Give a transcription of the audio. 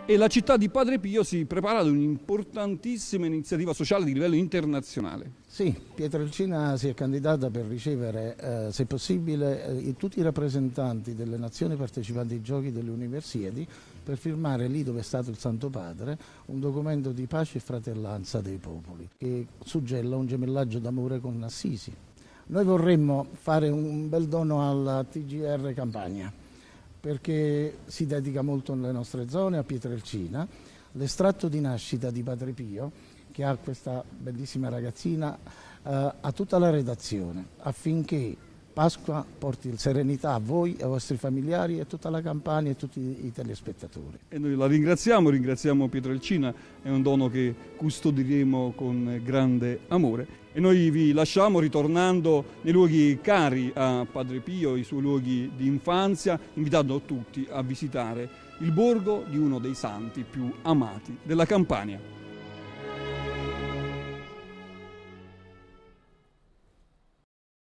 E la città di Padre Pio si prepara ad un'importantissima iniziativa sociale di livello internazionale. Sì, Pietrelcina si è candidata per ricevere, se possibile, tutti i rappresentanti delle nazioni partecipanti ai giochi delle Universiadi per firmare lì dove è stato il Santo Padre un documento di pace e fratellanza dei popoli che suggella un gemellaggio d'amore con Assisi. Noi vorremmo fare un bel dono alla TGR Campania perché si dedica molto nelle nostre zone a Pietrelcina. L'estratto di nascita di Padre Pio, che ha questa bellissima ragazzina, a tutta la redazione, affinché Pasqua porti serenità a voi, ai vostri familiari, a tutta la Campania e a tutti i telespettatori. E noi la ringraziamo Pietrelcina, è un dono che custodiremo con grande amore. E noi vi lasciamo ritornando nei luoghi cari a Padre Pio, i suoi luoghi di infanzia, invitando tutti a visitare il borgo di uno dei santi più amati della Campania.